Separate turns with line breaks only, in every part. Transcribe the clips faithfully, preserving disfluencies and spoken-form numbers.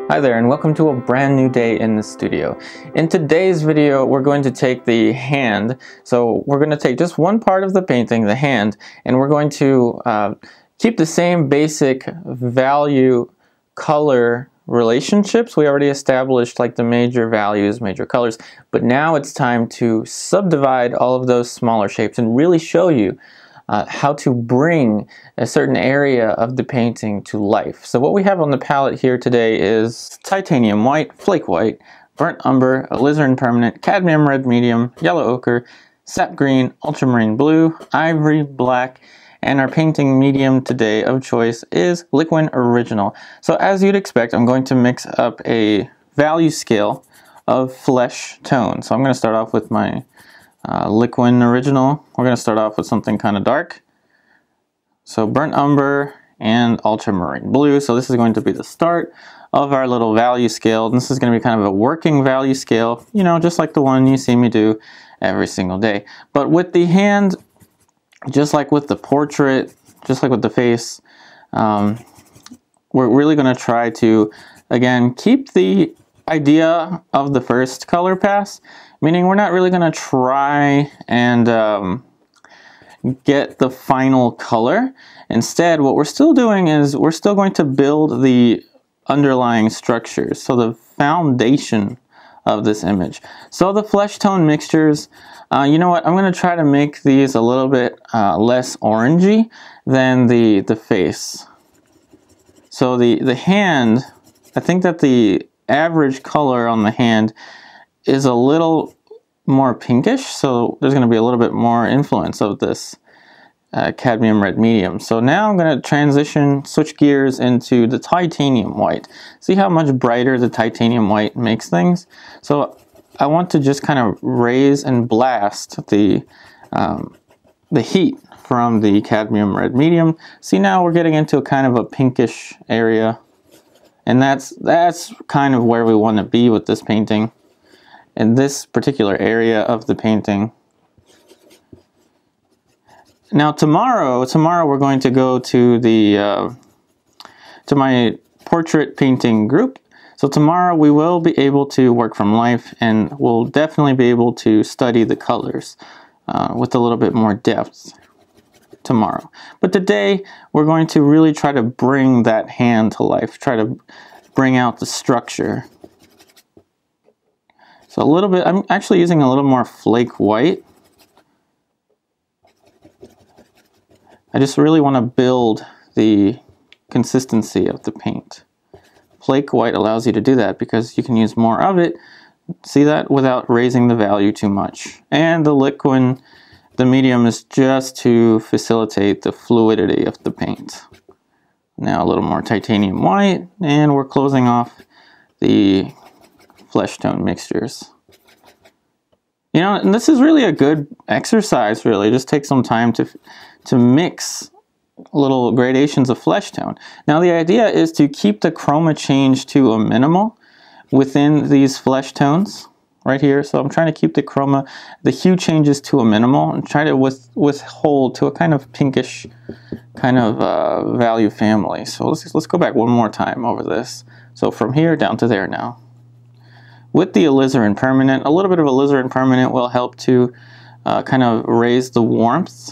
Hi there, and welcome to a brand new day in the studio. In today's video, we're going to take the hand. So we're going to take just one part of the painting, the hand, and we're going to uh, keep the same basic value color relationships. We already established like the major values, major colors, but now it's time to subdivide all of those smaller shapes and really show you Uh, how to bring a certain area of the painting to life. So what we have on the palette here today is titanium white, flake white, burnt umber, alizarin permanent, cadmium red medium, yellow ochre, sap green, ultramarine blue, ivory black, and our painting medium today of choice is Liquin Original. So as you'd expect, I'm going to mix up a value scale of flesh tone. So I'm going to start off with my Uh, Liquin Original. We're going to start off with something kind of dark. So burnt umber and ultramarine blue. So this is going to be the start of our little value scale. This is going to be kind of a working value scale, you know, just like the one you see me do every single day. But with the hand, just like with the portrait, just like with the face, um, we're really going to try to, again, keep the idea of the first color pass, meaning we're not really going to try and um, get the final color. Instead, what we're still doing is we're still going to build the underlying structures, so the foundation of this image. So the flesh tone mixtures, uh, you know what, I'm going to try to make these a little bit uh, less orangey than the, the face. So the, the hand, I think that the average color on the hand is a little more pinkish, so there's going to be a little bit more influence of this uh, cadmium red medium. So now I'm going to transition, switch gears into the titanium white. See how much brighter the titanium white makes things? So I want to just kind of raise and blast the, um, the heat from the cadmium red medium. See, now we're getting into a kind of a pinkish area. And that's, that's kind of where we want to be with this painting, in this particular area of the painting. Now tomorrow, tomorrow we're going to go to the, uh, to my portrait painting group. So tomorrow we will be able to work from life, and we'll definitely be able to study the colors uh, with a little bit more depth tomorrow. But today we're going to really try to bring that hand to life, try to bring out the structure. So a little bit, I'm actually using a little more flake white. I just really want to build the consistency of the paint. Flake white allows you to do that because you can use more of it, see that, without raising the value too much. And the Liquin, the medium, is just to facilitate the fluidity of the paint. Now a little more titanium white, and we're closing off the flesh tone mixtures. You know, and this is really a good exercise, really. Just take some time to, to mix little gradations of flesh tone. Now the idea is to keep the chroma change to a minimal within these flesh tones. Right here, so I'm trying to keep the chroma, the hue changes to a minimal, and try to with, withhold to a kind of pinkish kind of uh, value family. So let's, let's go back one more time over this. So from here down to there now. With the alizarin permanent, a little bit of alizarin permanent will help to uh, kind of raise the warmth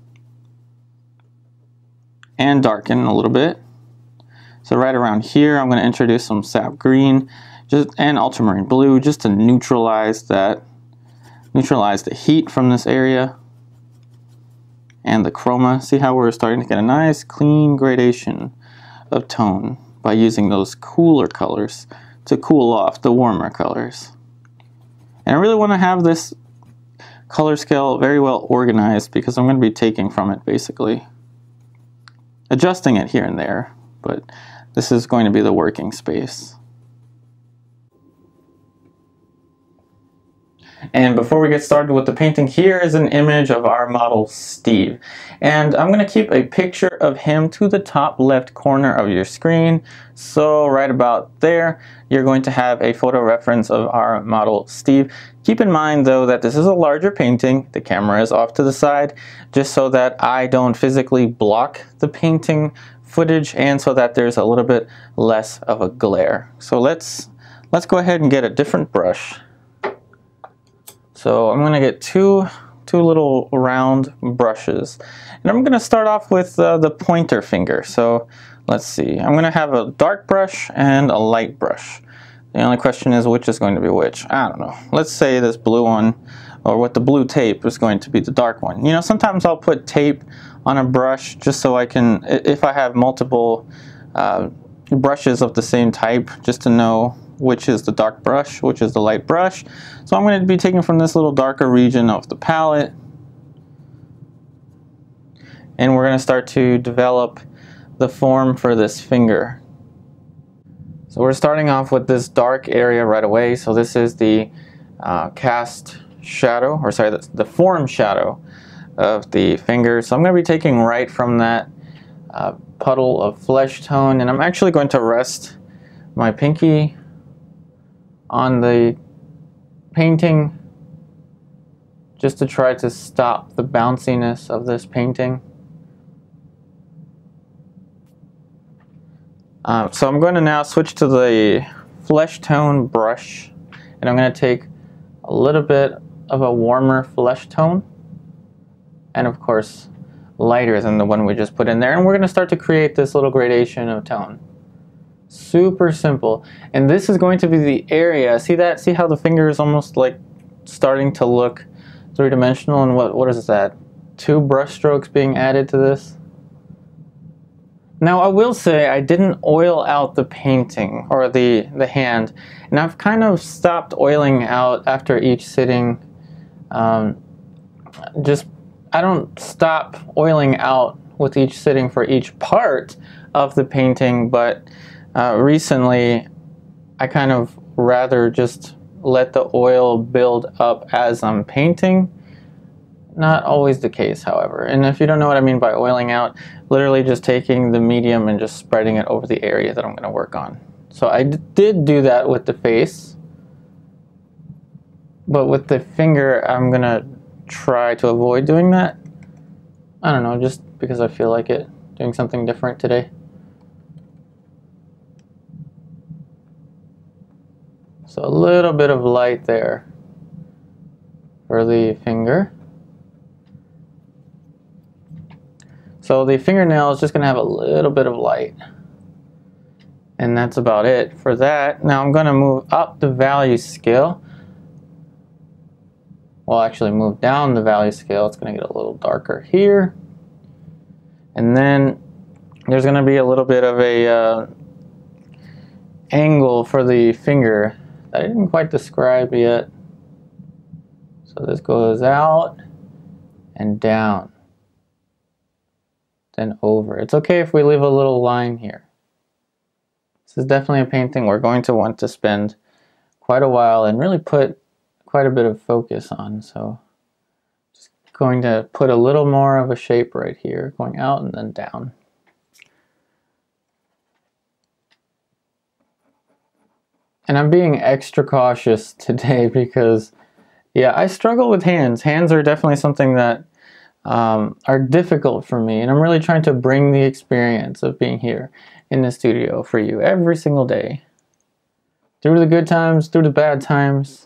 and darken a little bit. So right around here, I'm going to introduce some sap green. Just, and ultramarine blue, just to neutralize that, neutralize the heat from this area. And the chroma, see how we're starting to get a nice clean gradation of tone by using those cooler colors to cool off the warmer colors. And I really want to have this color scale very well organized because I'm going to be taking from it, basically. Adjusting it here and there, but this is going to be the working space. And before we get started with the painting, here is an image of our model Steve. And I'm going to keep a picture of him to the top left corner of your screen. So right about there, you're going to have a photo reference of our model Steve. Keep in mind though that this is a larger painting. The camera is off to the side, just so that I don't physically block the painting footage and so that there's a little bit less of a glare. So let's let's go ahead and get a different brush. So I'm going to get two two little round brushes, and I'm going to start off with uh, the pointer finger. So let's see, I'm going to have a dark brush and a light brush. The only question is which is going to be which. I don't know. Let's say this blue one, or with the blue tape, is going to be the dark one. You know, sometimes I'll put tape on a brush just so I can, if I have multiple uh, brushes of the same type, just to know which is the dark brush, which is the light brush. So I'm going to be taking from this little darker region of the palette, and we're going to start to develop the form for this finger. So we're starting off with this dark area right away. So this is the uh, cast shadow, or sorry, the, the form shadow of the finger. So I'm going to be taking right from that uh, puddle of flesh tone, and I'm actually going to rest my pinky on the painting just to try to stop the bounciness of this painting. Uh, so I'm going to now switch to the flesh tone brush, and I'm going to take a little bit of a warmer flesh tone, and of course lighter than the one we just put in there, and we're going to start to create this little gradation of tone. Super simple. And this is going to be the area. See that? See how the finger is almost like starting to look three-dimensional, and what what is that? Two brush strokes being added to this. Now I will say I didn't oil out the painting or the the hand, and I've kind of stopped oiling out after each sitting. Um, just I don't stop oiling out with each sitting for each part of the painting, but uh, recently I kind of rather just let the oil build up as I'm painting. Not always the case, however. And if you don't know what I mean by oiling out, literally just taking the medium and just spreading it over the area that I'm going to work on. So I d did do that with the face, but with the finger I'm going to try to avoid doing that. I don't know, just because I feel like it, doing something different today. So a little bit of light there for the finger. So the fingernail is just going to have a little bit of light. And that's about it for that. Now I'm going to move up the value scale. Well, actually move down the value scale. It's going to get a little darker here. And then there's going to be a little bit of a uh, angle for the finger that I didn't quite describe yet. So this goes out and down, then over. It's okay if we leave a little line here. This is definitely a painting we're going to want to spend quite a while and really put quite a bit of focus on. So just going to put a little more of a shape right here, going out and then down. And I'm being extra cautious today because, yeah, I struggle with hands. Hands are definitely something that um, are difficult for me, and I'm really trying to bring the experience of being here in the studio for you every single day. Through the good times, through the bad times.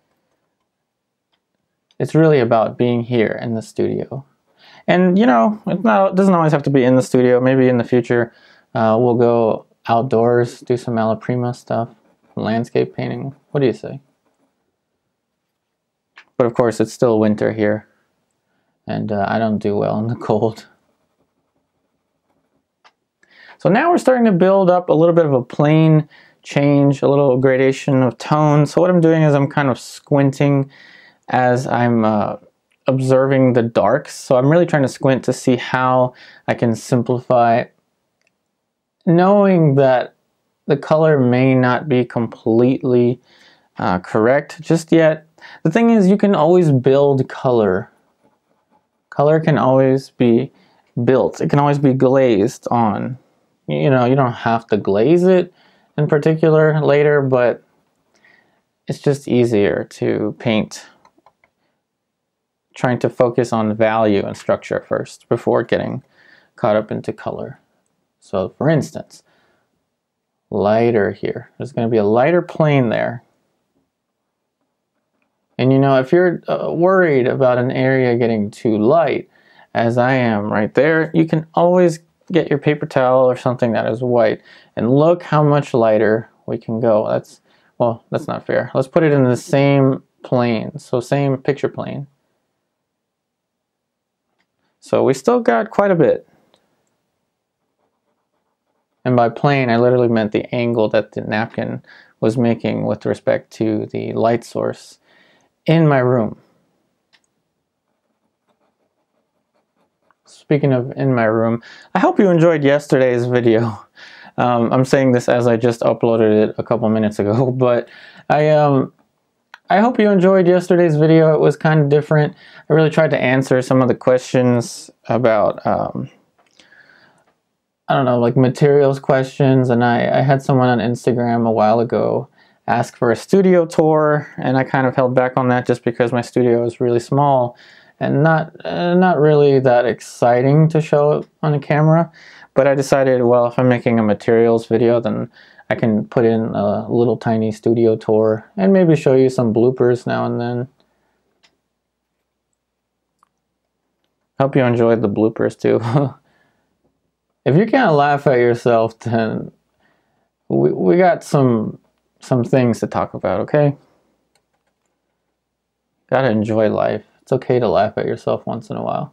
It's really about being here in the studio. And, you know, it's not, it doesn't always have to be in the studio. Maybe in the future uh, we'll go outdoors, do some Malaprima stuff. Landscape painting. What do you say? But of course it's still winter here, and uh, I don't do well in the cold. So now we're starting to build up a little bit of a plane change, a little gradation of tone. So what I'm doing is I'm kind of squinting as I'm uh, observing the darks. So I'm really trying to squint to see how I can simplify, knowing that the color may not be completely uh, correct just yet. The thing is, you can always build color. Color can always be built. It can always be glazed on. You know, you don't have to glaze it in particular later, but it's just easier to paint trying to focus on value and structure first before getting caught up into color. So for instance, lighter here. There's going to be a lighter plane there. And you know, if you're uh, worried about an area getting too light, as I am right there, you can always get your paper towel or something that is white, and look how much lighter we can go. That's, well, that's not fair. Let's put it in the same plane, so same picture plane. So we still got quite a bit. And by plane, I literally meant the angle that the napkin was making with respect to the light source in my room. Speaking of in my room, I hope you enjoyed yesterday's video. Um, I'm saying this as I just uploaded it a couple minutes ago, but I um, I hope you enjoyed yesterday's video. It was kind of different. I really tried to answer some of the questions about, um, I don't know, like materials questions, and I, I had someone on Instagram a while ago ask for a studio tour, and I kind of held back on that just because my studio is really small and not uh, not really that exciting to show on a camera. But I decided, well, if I'm making a materials video, then I can put in a little tiny studio tour and maybe show you some bloopers now and then. Hope you enjoyed the bloopers too. If you can't laugh at yourself, then we, we got some some things to talk about, okay? Gotta enjoy life. It's okay to laugh at yourself once in a while.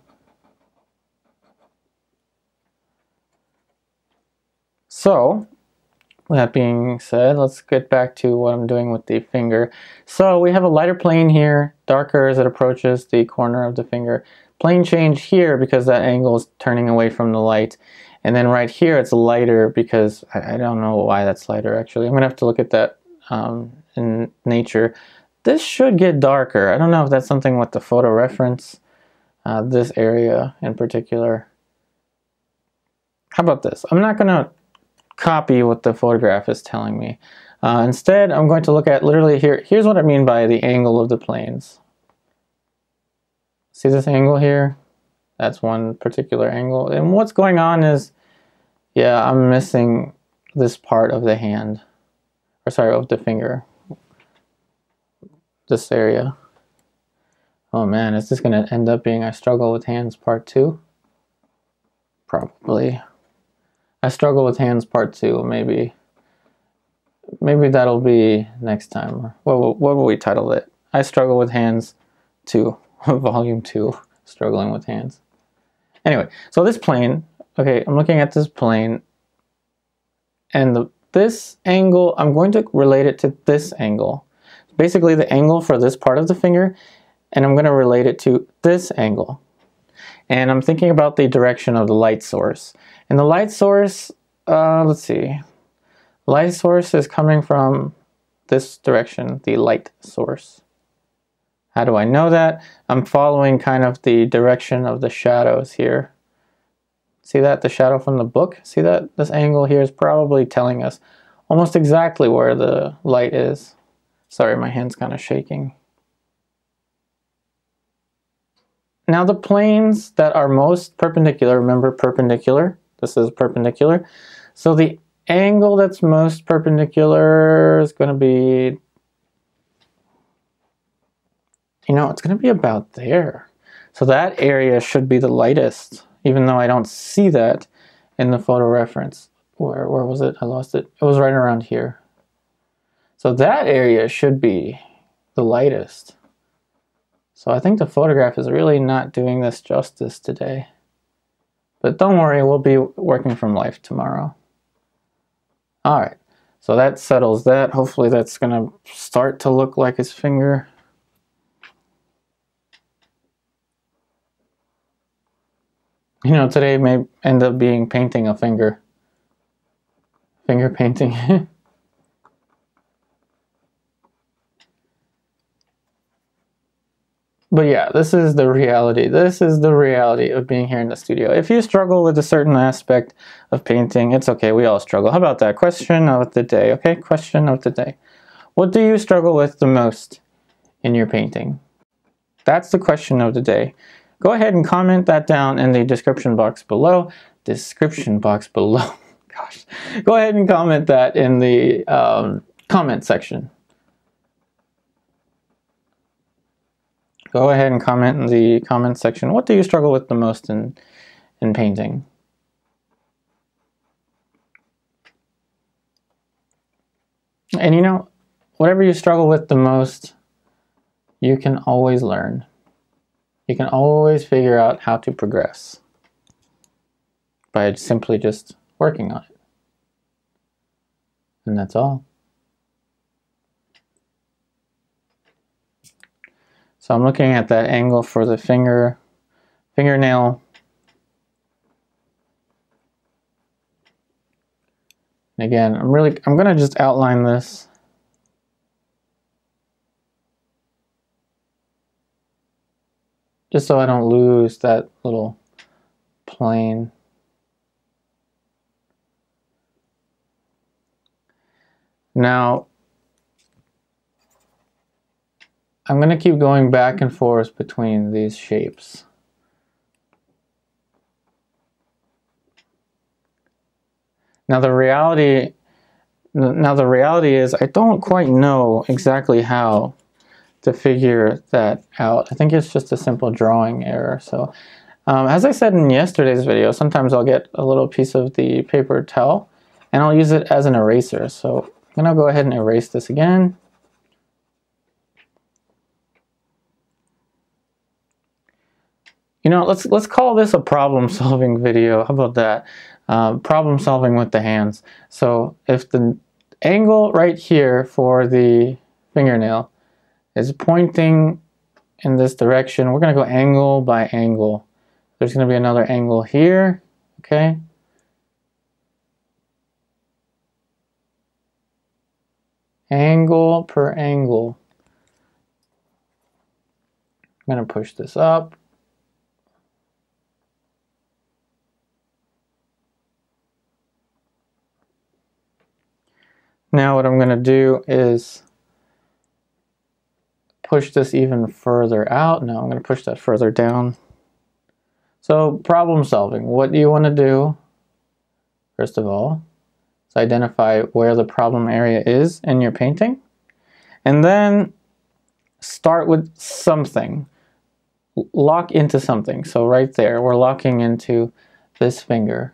So, with that being said, let's get back to what I'm doing with the finger. So we have a lighter plane here, darker as it approaches the corner of the finger. Plane change here because that angle is turning away from the light. And then right here it's lighter because I, I don't know why that's lighter actually. I'm gonna have to look at that um, in nature. This should get darker. I don't know if that's something with the photo reference, uh, this area in particular. How about this? I'm not gonna copy what the photograph is telling me. Uh, instead, I'm going to look at literally here. Here's what I mean by the angle of the planes. See this angle here? That's one particular angle. And what's going on is, yeah, I'm missing this part of the hand, or sorry, of the finger. This area. Oh man, is this going to end up being I struggle with hands part two? Probably. I struggle with hands part two, maybe. Maybe that'll be next time. What, what will we title it? I struggle with hands two, volume two, struggling with hands. Anyway, so this plane, okay, I'm looking at this plane, and the, this angle, I'm going to relate it to this angle. Basically the angle for this part of the finger, and I'm going to relate it to this angle. And I'm thinking about the direction of the light source. And the light source, uh, let's see, light source is coming from this direction, the light source. How do I know that? I'm following kind of the direction of the shadows here. See that, the shadow from the book? See that? This angle here is probably telling us almost exactly where the light is. Sorry, my hand's kind of shaking. Now the planes that are most perpendicular, remember perpendicular, this is perpendicular. So the angle that's most perpendicular is going to be, you know, it's going to be about there. So that area should be the lightest, even though I don't see that in the photo reference. Where, where was it? I lost it. It was right around here. So that area should be the lightest. So I think the photograph is really not doing this justice today. But don't worry, we'll be working from life tomorrow. Alright, so that settles that. Hopefully that's going to start to look like his finger. You know, today may end up being painting a finger. Finger painting. But yeah, this is the reality. This is the reality of being here in the studio. If you struggle with a certain aspect of painting, it's okay. We all struggle. How about that? Question of the day, okay? Question of the day. What do you struggle with the most in your painting? That's the question of the day. Go ahead and comment that down in the description box below. description box below. Gosh, go ahead and comment that in the um, comment section. Go ahead and comment in the comment section. What do you struggle with the most in, in painting? And you know, whatever you struggle with the most, you can always learn. You can always figure out how to progress by simply just working on it. And that's all. So I'm looking at that angle for the finger, fingernail. And again, I'm really, I'm gonna just outline this. Just so I don't lose that little plane. Now, I'm going to keep going back and forth between these shapes. Now the reality, now the reality is I don't quite know exactly how to figure that out. I think it's just a simple drawing error. So um, as I said in yesterday's video, sometimes I'll get a little piece of the paper towel and I'll use it as an eraser. So I'm going to go ahead and erase this again. You know, let's let's call this a problem-solving video. How about that? Uh, problem-solving with the hands. So if the angle right here for the fingernail is pointing in this direction, we're going to go angle by angle. There's going to be another angle here, okay? Angle per angle. I'm going to push this up. Now what I'm going to do is push this even further out. No, I'm going to push that further down. So problem solving. What do you want to do? First of all, is identify where the problem area is in your painting. And then start with something. Lock into something. So right there, we're locking into this finger.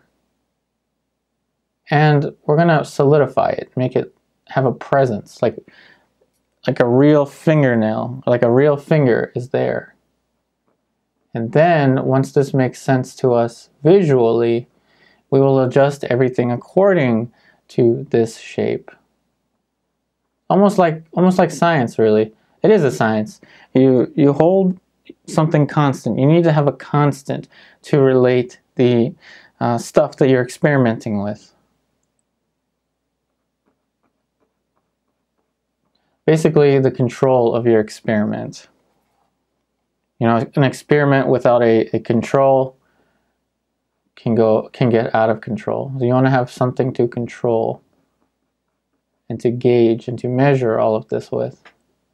And we're going to solidify it, make it have a presence, like, like a real fingernail, like a real finger is there. And then, once this makes sense to us visually, we will adjust everything according to this shape. Almost like, almost like science, really. It is a science. You, you hold something constant. You need to have a constant to relate the uh, stuff that you're experimenting with. Basically, the control of your experiment. You know, an experiment without a, a control can go can get out of control. So you want to have something to control and to gauge and to measure all of this with.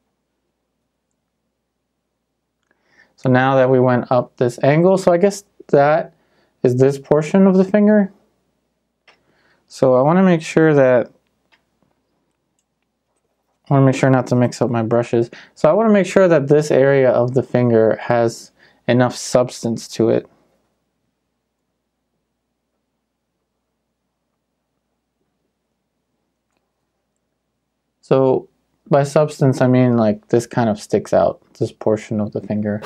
So now that we went up this angle, so I guess that is this portion of the finger. So I want to make sure that I want to make sure not to mix up my brushes. So I want to make sure that this area of the finger has enough substance to it. So by substance, I mean like this kind of sticks out, this portion of the finger.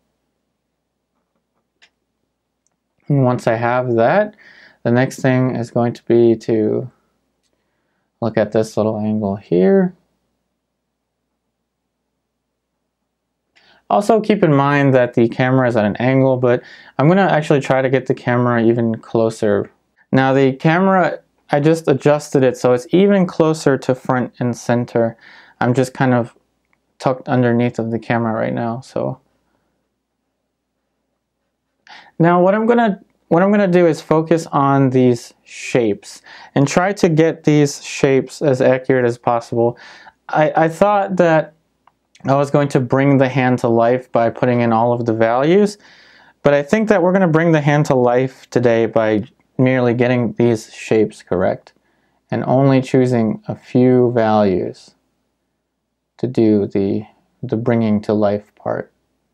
And once I have that, the next thing is going to be to look at this little angle here. Also keep in mind that the camera is at an angle, but I'm going to actually try to get the camera even closer. Now the camera, I just adjusted it so it's even closer to front and center. I'm just kind of tucked underneath of the camera right now. So now what I'm going to what I'm going to do is focus on these shapes and try to get these shapes as accurate as possible. I, I thought that I was going to bring the hand to life by putting in all of the values, but I think that we're going to bring the hand to life today by merely getting these shapes correct and only choosing a few values to do the, the bringing to life part.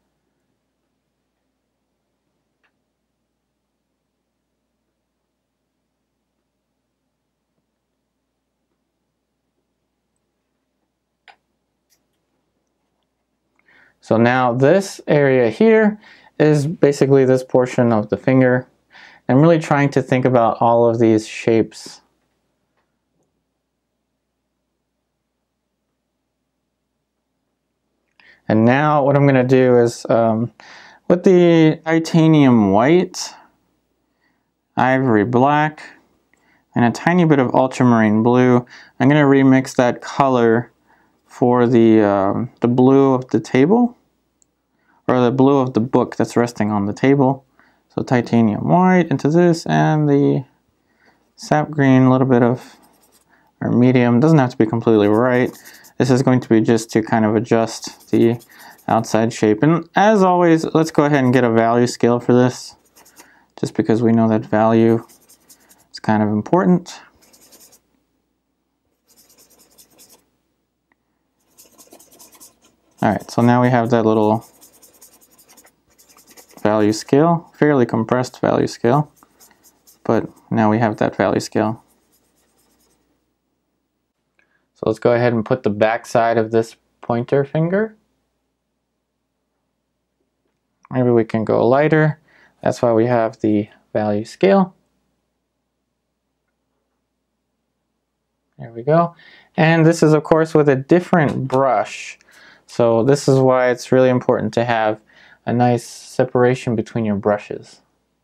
So now this area here is basically this portion of the finger. I'm really trying to think about all of these shapes. And now what I'm going to do is, um, with the titanium white, ivory black, and a tiny bit of ultramarine blue, I'm going to remix that color for the, um, the blue of the table, or the blue of the book that's resting on the table. So titanium white into this, and the sap green, a little bit of, or medium, doesn't have to be completely right. This is going to be just to kind of adjust the outside shape. And as always, let's go ahead and get a value scale for this, just because we know that value is kind of important. All right, so now we have that little value scale, fairly compressed value scale, but now we have that value scale. So let's go ahead and put the back side of this pointer finger. Maybe we can go lighter. That's why we have the value scale. There we go. And this is, of course, with a different brush. So this is why it's really important to have a nice separation between your brushes.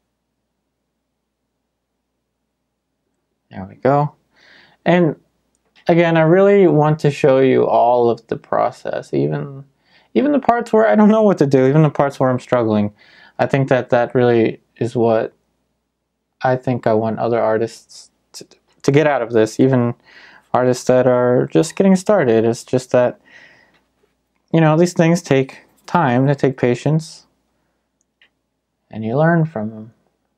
There we go. And again, I really want to show you all of the process, even even the parts where I don't know what to do, even the parts where I'm struggling. I think that that really is what I think I want other artists to, to get out of this, even artists that are just getting started. It's just that, you know, these things take time, they take patience, and you learn from them.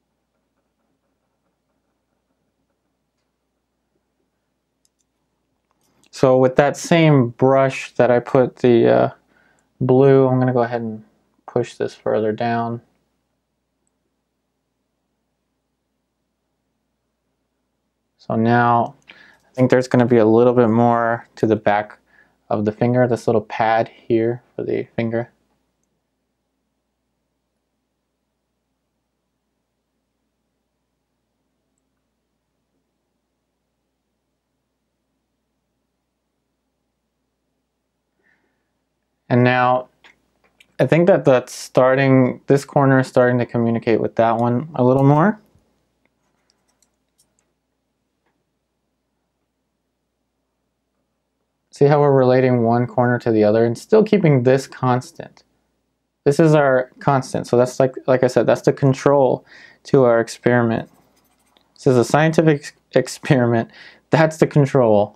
So with that same brush that I put the uh, blue, I'm going to go ahead and push this further down. So now I think there's going to be a little bit more to the back of the finger, this little pad here for the finger. And now I think that that's starting, this corner is starting to communicate with that one a little more. See how we're relating one corner to the other and still keeping this constant. This is our constant, so that's like, like I said, that's the control to our experiment. This is a scientific experiment. That's the control.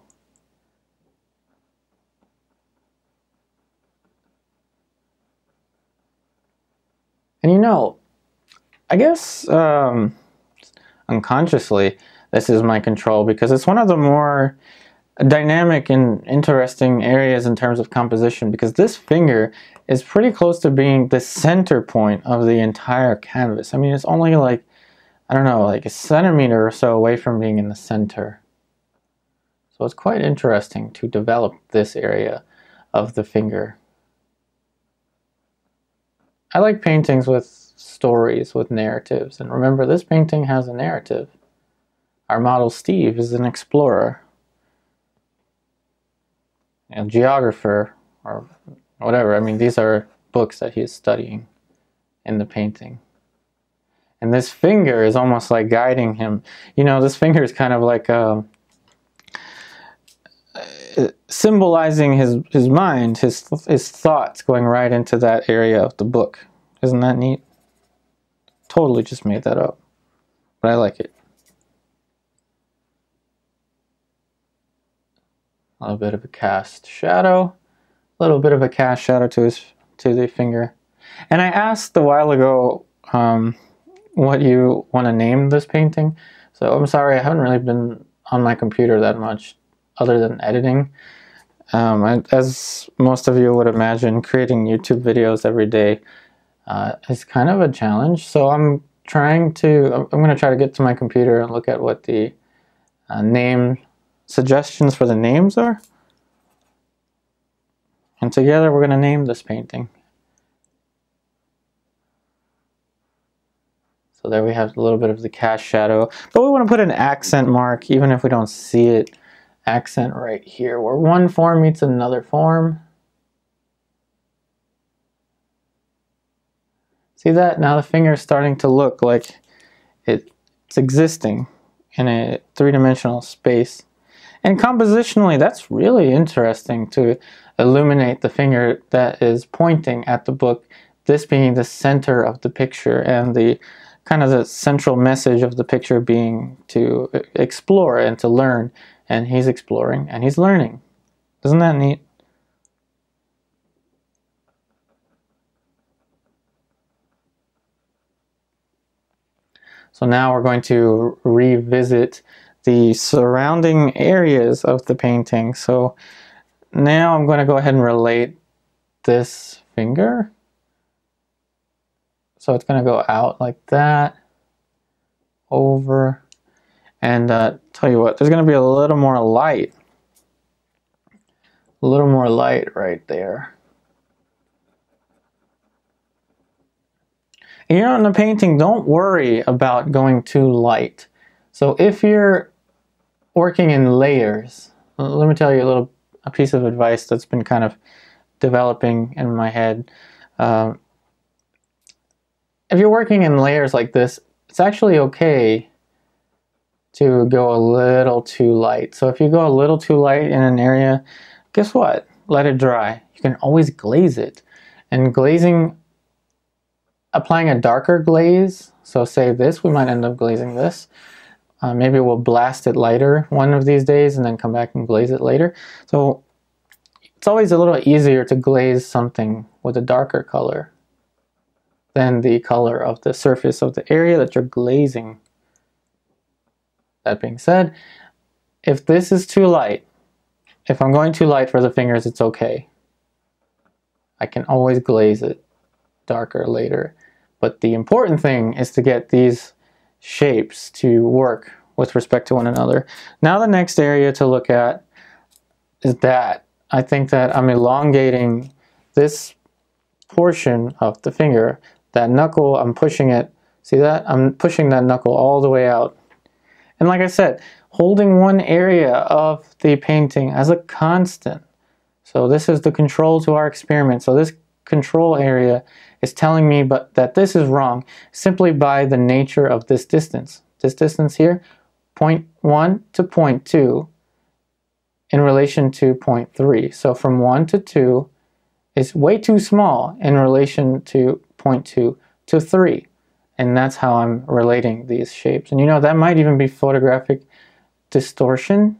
And you know, I guess um, unconsciously, this is my control because it's one of the more dynamic and interesting areas in terms of composition, because this finger is pretty close to being the center point of the entire canvas. I mean, it's only like, I don't know, like a centimeter or so away from being in the center. So it's quite interesting to develop this area of the finger. I like paintings with stories, with narratives, and remember, this painting has a narrative. Our model Steve is an explorer, a geographer, or whatever. I mean, these are books that he's studying in the painting. And this finger is almost like guiding him. You know, this finger is kind of like uh, symbolizing his, his mind, his, his thoughts going right into that area of the book. Isn't that neat? Totally just made that up, but I like it. A little bit of a cast shadow, a little bit of a cast shadow to his to the finger. And I asked a while ago, um, what you want to name this painting. So I'm sorry, I haven't really been on my computer that much other than editing. Um, I, as most of you would imagine, creating YouTube videos every day uh, is kind of a challenge. So I'm trying to, I'm going to try to get to my computer and look at what the uh, name suggestions for the names are. And together we're going to name this painting. So there we have a little bit of the cast shadow, but we want to put an accent mark, even if we don't see it. Accent right here, where one form meets another form. See that? Now the finger is starting to look like it, it's existing in a three-dimensional space. And compositionally, that's really interesting to illuminate the finger that is pointing at the book, this being the center of the picture, and the kind of the central message of the picture being to explore and to learn. And he's exploring and he's learning. Isn't that neat? So now we're going to revisit the surrounding areas of the painting. So now I'm going to go ahead and relate this finger. So it's going to go out like that, over, and uh, tell you what, there's going to be a little more light. A little more light right there. And you know, in the painting, don't worry about going too light. So if you're working in layers, let me tell you a little a piece of advice that's been kind of developing in my head. Um, if you're working in layers like this, it's actually okay to go a little too light. So if you go a little too light in an area, guess what? Let it dry. You can always glaze it. And glazing, applying a darker glaze, so say this, we might end up glazing this. Uh, maybe we'll blast it lighter one of these days and then come back and glaze it later. So it's always a little easier to glaze something with a darker color than the color of the surface of the area that you're glazing. That being said, if this is too light, if I'm going too light for the fingers, it's okay. I can always glaze it darker later. But the important thing is to get these shapes to work with respect to one another. Now the next area to look at is that. I think that I'm elongating this portion of the finger. That knuckle, I'm pushing it. See that? I'm pushing that knuckle all the way out. And like I said, holding one area of the painting as a constant. So this is the control to our experiment. So this control area is telling me but that this is wrong simply by the nature of this distance. This distance here, zero point one to zero point two in relation to zero point three. So from one to two is way too small in relation to zero point two to three. And that's how I'm relating these shapes. And you know, that might even be photographic distortion.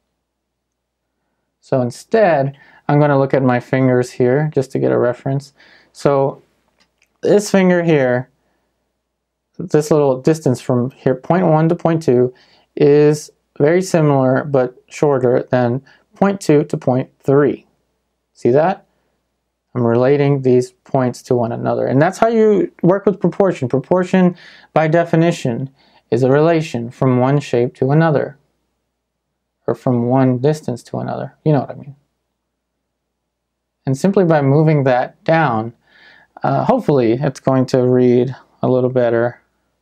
So instead, I'm going to look at my fingers here just to get a reference. So this finger here, this little distance from here, zero point one to zero point two, is very similar but shorter than zero point two to zero point three. See that? I'm relating these points to one another. And that's how you work with proportion. Proportion, by definition, is a relation from one shape to another, or from one distance to another. You know what I mean. And simply by moving that down, uh, hopefully it's going to read a little better.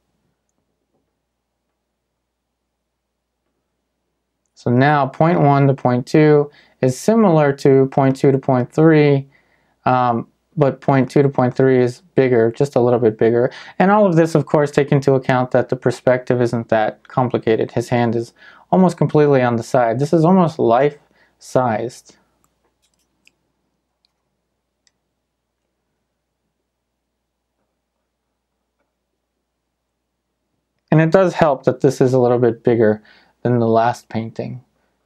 So now zero point one to zero point two is similar to zero point two to zero point three, um, but zero point two to zero point three is bigger, just a little bit bigger. And all of this, of course, take into account that the perspective isn't that complicated. His hand is almost completely on the side. This is almost life-sized. And it does help that this is a little bit bigger than the last painting.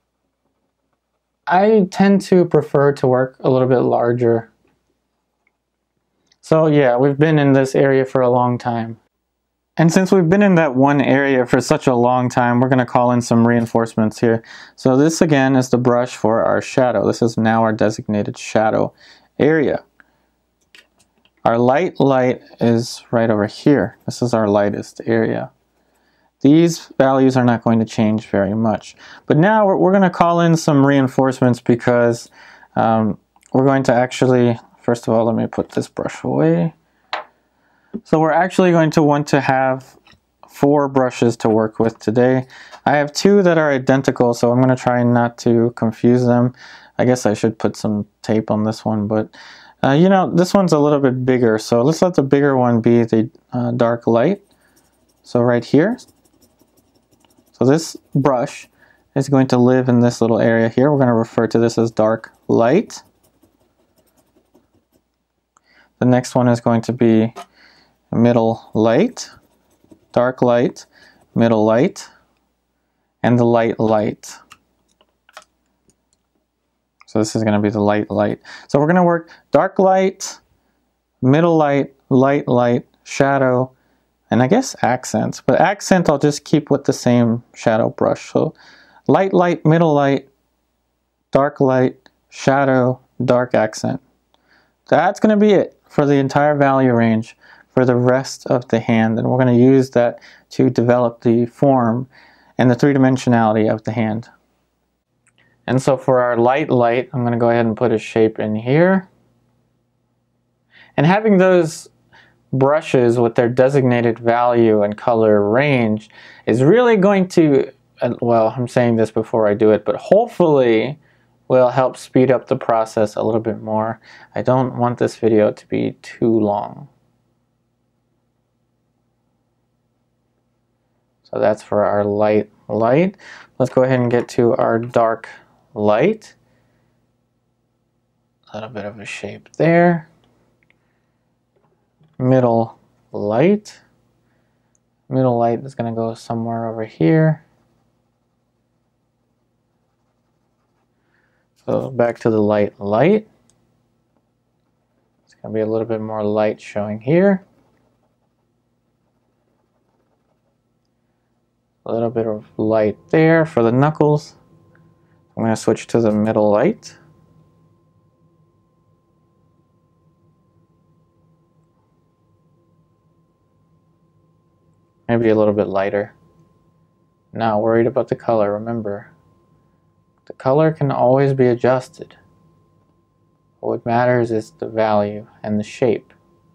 I tend to prefer to work a little bit larger. So yeah, we've been in this area for a long time. And since we've been in that one area for such a long time, we're going to call in some reinforcements here. So this again is the brush for our shadow. This is now our designated shadow area. Our light light is right over here. This is our lightest area. These values are not going to change very much. But now we're, we're going to call in some reinforcements because um, we're going to actually, first of all, let me put this brush away. So we're actually going to want to have four brushes to work with today. I have two that are identical, so I'm going to try not to confuse them. I guess I should put some tape on this one, but uh, you know, this one's a little bit bigger, so let's let the bigger one be the uh, dark light. So right here. So this brush is going to live in this little area here. We're going to refer to this as dark light. The next one is going to be middle light, dark light, middle light, and the light light. So this is going to be the light light. So we're going to work dark light, middle light, light light, shadow, and I guess accents. But accent I'll just keep with the same shadow brush. So light light, middle light, dark light, shadow, dark accent. That's going to be it for the entire value range for the rest of the hand, and we're going to use that to develop the form and the three-dimensionality of the hand. And so for our light light, I'm going to go ahead and put a shape in here. And having those brushes with their designated value and color range is really going to, well, I'm saying this before I do it, but hopefully will help speed up the process a little bit more. I don't want this video to be too long. So that's for our light light. Let's go ahead and get to our dark light. A little bit of a shape there. Middle light. Middle light is going to go somewhere over here. So back to the light light. It's going to be a little bit more light showing here. A little bit of light there for the knuckles. I'm going to switch to the middle light. Maybe a little bit lighter. Not worried about the color, remember. The color can always be adjusted. What matters is the value and the shape.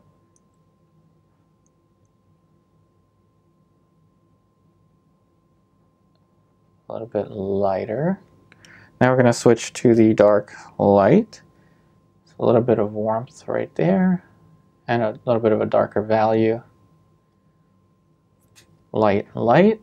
A little bit lighter. Now we're going to switch to the dark light. So a little bit of warmth right there, and a little bit of a darker value. Light, light.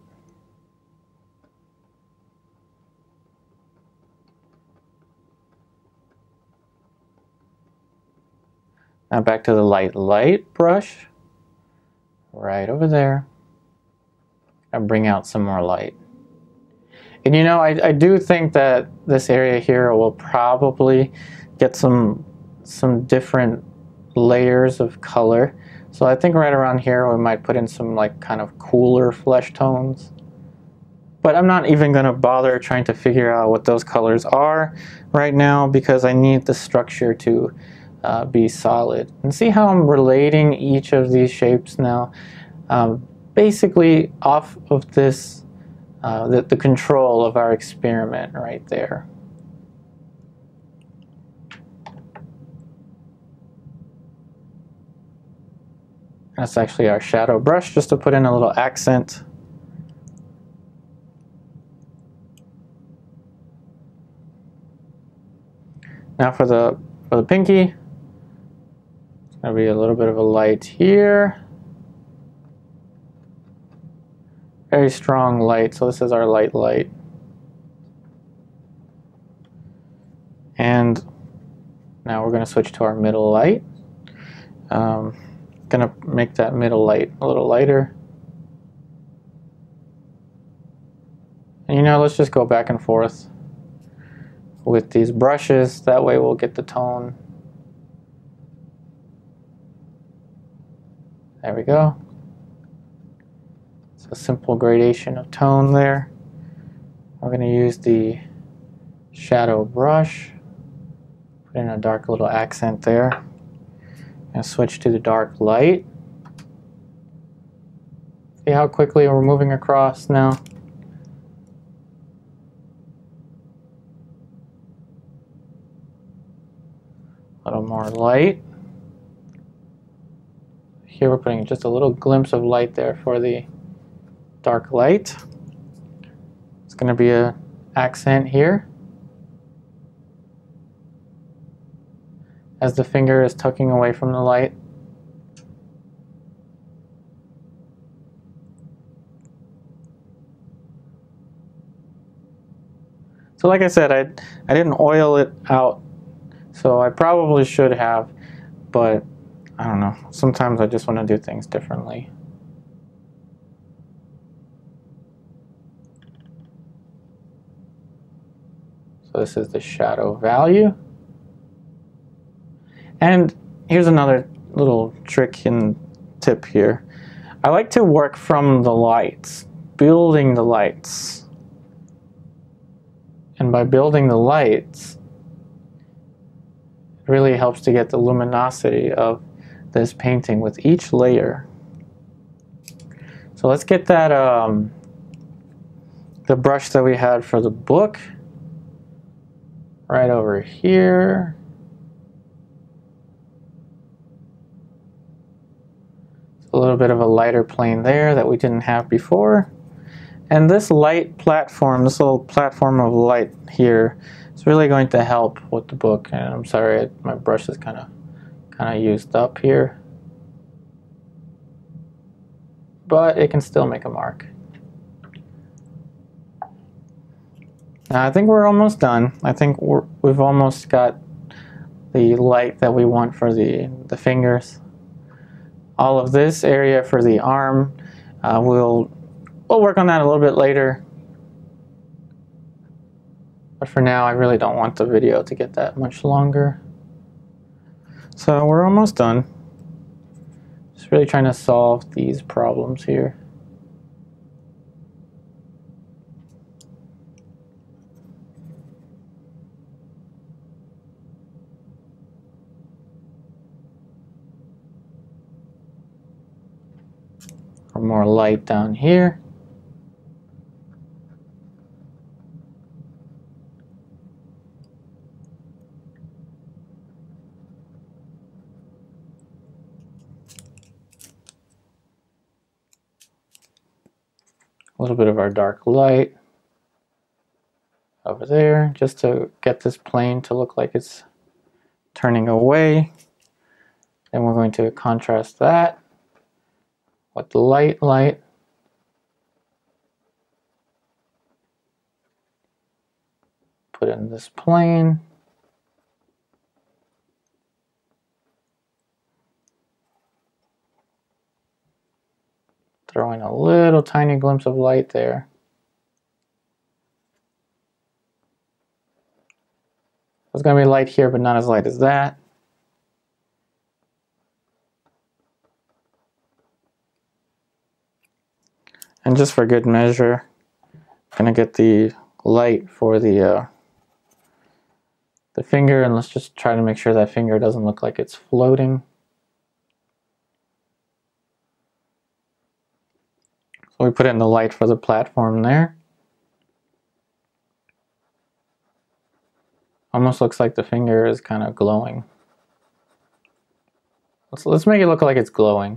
Now back to the light, light brush. Right over there. And bring out some more light. And you know, I, I do think that this area here will probably get some some different layers of color. So I think right around here we might put in some like kind of cooler flesh tones. But I'm not even going to bother trying to figure out what those colors are right now because I need the structure to uh, be solid. And see how I'm relating each of these shapes now? Um, basically off of this Uh, the, the control of our experiment right there. That's actually our shadow brush, just to put in a little accent. Now for the for the pinky, it's going to be a little bit of a light here. Very strong light, so this is our light light. And now we're going to switch to our middle light. Um, going to make that middle light a little lighter. And you know, let's just go back and forth with these brushes. That way we'll get the tone. There we go. a simple gradation of tone there. We're going to use the shadow brush, put in a dark little accent there, and switch to the dark light. See how quickly we're moving across now? A little more light. Here we're putting just a little glimpse of light there for the dark light. It's going to be an accent here as the finger is tucking away from the light. So like I said, I, I didn't oil it out, so I probably should have, but I don't know. Sometimes I just want to do things differently. So this is the shadow value. And here's another little trick and tip here. I like to work from the lights, building the lights. And by building the lights, it really helps to get the luminosity of this painting with each layer. So let's get that um, the brush that we had for the book right over here. A little bit of a lighter plane there that we didn't have before. And this light platform, this little platform of light here, is really going to help with the book. And I'm sorry, my brush is kind of kind of used up here, but it can still make a mark. Now I think we're almost done. I think we're, we've almost got the light that we want for the the fingers. All of this area for the arm, uh, we'll we'll work on that a little bit later. But for now, I really don't want the video to get that much longer. So we're almost done. Just really trying to solve these problems here. Or more light down here. A little bit of our dark light over there, just to get this plane to look like it's turning away. Then we're going to contrast that with the light light. Put in this plane. Throw in a little tiny glimpse of light there. There's going to be light here, but not as light as that. And just for good measure, I'm going to get the light for the uh, the finger, and let's just try to make sure that finger doesn't look like it's floating. So we put in the light for the platform there. Almost looks like the finger is kind of glowing. Let's, let's make it look like it's glowing.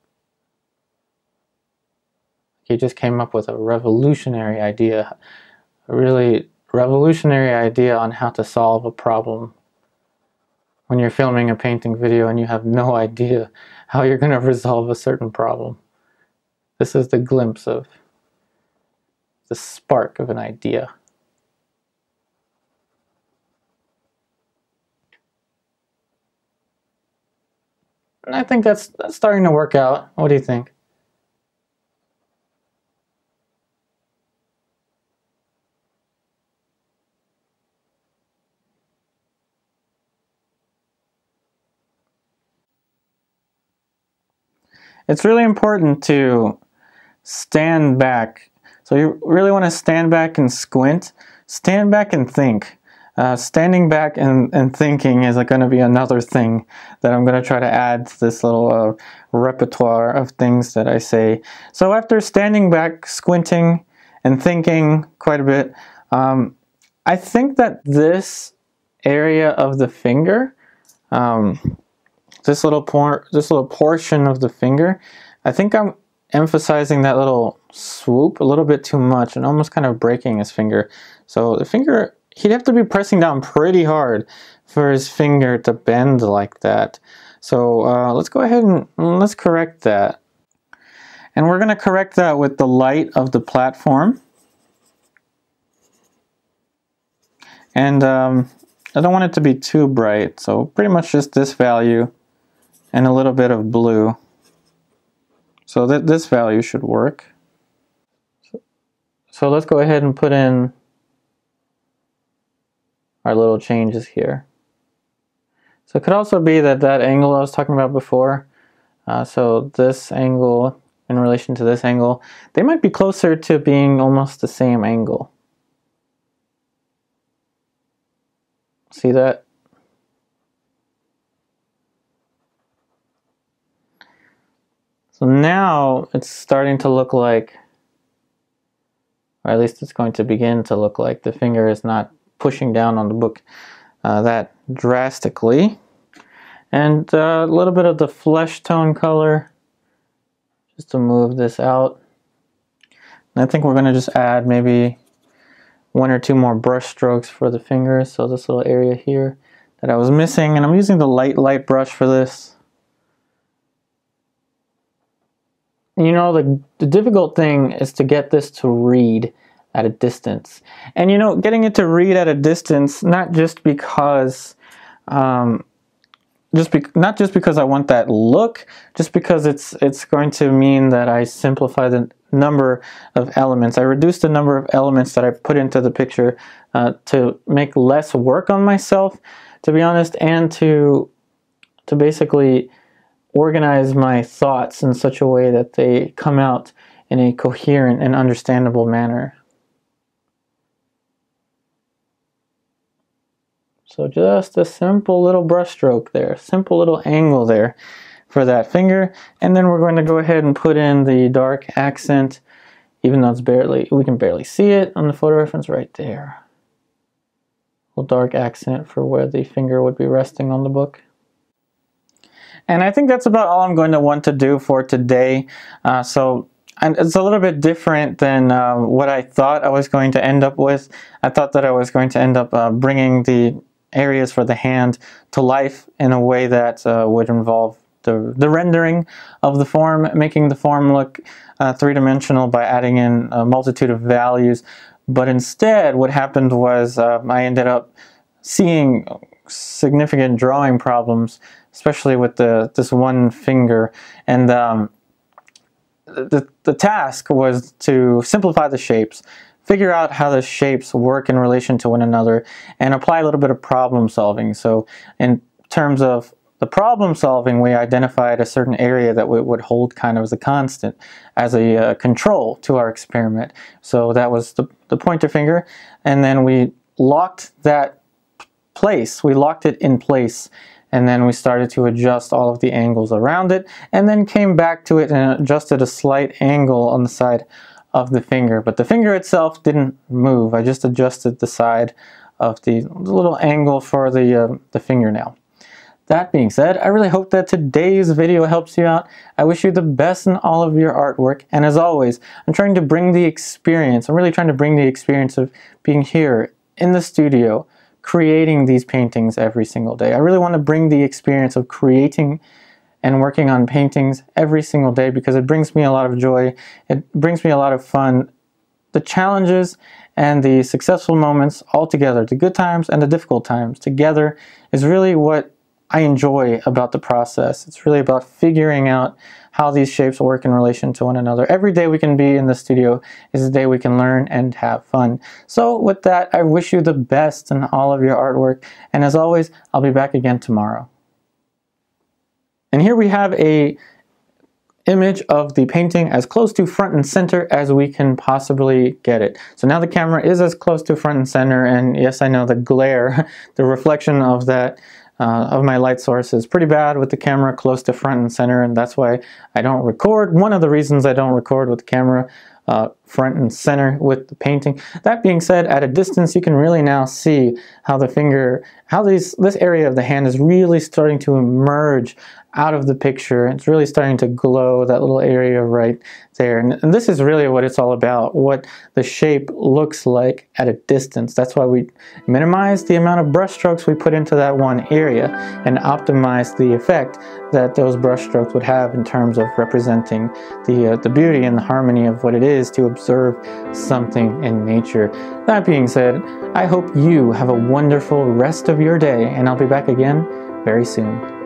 He just came up with a revolutionary idea, a really revolutionary idea on how to solve a problem when you're filming a painting video and you have no idea how you're going to resolve a certain problem. This is the glimpse of the spark of an idea. And I think that's, that's starting to work out. What do you think? It's really important to stand back. So you really want to stand back and squint. Stand back and think. Uh, standing back and, and thinking is going to be another thing that I'm going to try to add to this little uh, repertoire of things that I say. So after standing back, squinting, and thinking quite a bit, um, I think that this area of the finger, um, this little por this little portion of the finger, I think I'm emphasizing that little swoop a little bit too much and almost kind of breaking his finger. So the finger, he'd have to be pressing down pretty hard for his finger to bend like that. So uh, let's go ahead and let's correct that. And we're going to correct that with the light of the platform. And um, I don't want it to be too bright, so pretty much just this value and a little bit of blue. So that this value should work. So, so let's go ahead and put in our little changes here. So it could also be that that angle I was talking about before, uh, so this angle in relation to this angle, they might be closer to being almost the same angle. See that? So now it's starting to look like, or at least it's going to begin to look like, the finger is not pushing down on the book uh, that drastically. And uh, a little bit of the flesh tone color, just to move this out. And I think we're going to just add maybe one or two more brush strokes for the fingers. So this little area here that I was missing, and I'm using the light, light brush for this. You know, the, the difficult thing is to get this to read at a distance. And you know, getting it to read at a distance, not just because, um, just be not just because I want that look, just because it's it's going to mean that I simplify the number of elements. I reduce the number of elements that I put into the picture uh, to make less work on myself, to be honest, and to to basically organize my thoughts in such a way that they come out in a coherent and understandable manner. So just a simple little brush stroke there, simple little angle there for that finger. And then we're going to go ahead and put in the dark accent, even though it's barely, we can barely see it on the photo reference right there. A little dark accent for where the finger would be resting on the book. And I think that's about all I'm going to want to do for today. Uh, so and it's a little bit different than uh, what I thought I was going to end up with. I thought that I was going to end up uh, bringing the areas for the hand to life in a way that uh, would involve the, the rendering of the form, making the form look uh, three-dimensional by adding in a multitude of values. But instead, what happened was uh, I ended up seeing significant drawing problems, especially with the this one finger. And um, the, the task was to simplify the shapes, figure out how the shapes work in relation to one another, and apply a little bit of problem solving. So in terms of the problem solving, we identified a certain area that we would hold kind of as a constant, as a uh, control to our experiment. So that was the, the pointer finger, and then we locked that place, we locked it in place, and then we started to adjust all of the angles around it, and then came back to it and adjusted a slight angle on the side of the finger. But the finger itself didn't move. I just adjusted the side of the little angle for the, uh, the fingernail. That being said, I really hope that today's video helps you out. I wish you the best in all of your artwork, and as always, I'm trying to bring the experience, I'm really trying to bring the experience of being here in the studio, creating these paintings every single day. I really want to bring the experience of creating and working on paintings every single day because it brings me a lot of joy, it brings me a lot of fun. The challenges and the successful moments all together, the good times and the difficult times together, is really what I enjoy about the process. It's really about figuring out how these shapes work in relation to one another. Every day we can be in the studio is a day we can learn and have fun. So with that, I wish you the best in all of your artwork, and as always, I'll be back again tomorrow. And here we have a image of the painting as close to front and center as we can possibly get it. So now the camera is as close to front and center, and yes, I know the glare, the reflection of that uh, of my light source is pretty bad with the camera close to front and center, and that's why I don't record. One of the reasons I don't record with the camera uh, front and center with the painting. That being said, at a distance you can really now see how the finger, how these, this area of the hand is really starting to emerge out of the picture. It's really starting to glow, that little area right there. And, and this is really what it's all about, what the shape looks like at a distance. That's why we minimize the amount of brush strokes we put into that one area and optimize the effect that those brush strokes would have in terms of representing the, uh, the beauty and the harmony of what it is to observe something in nature. That being said, I hope you have a wonderful rest of your day, and I'll be back again very soon.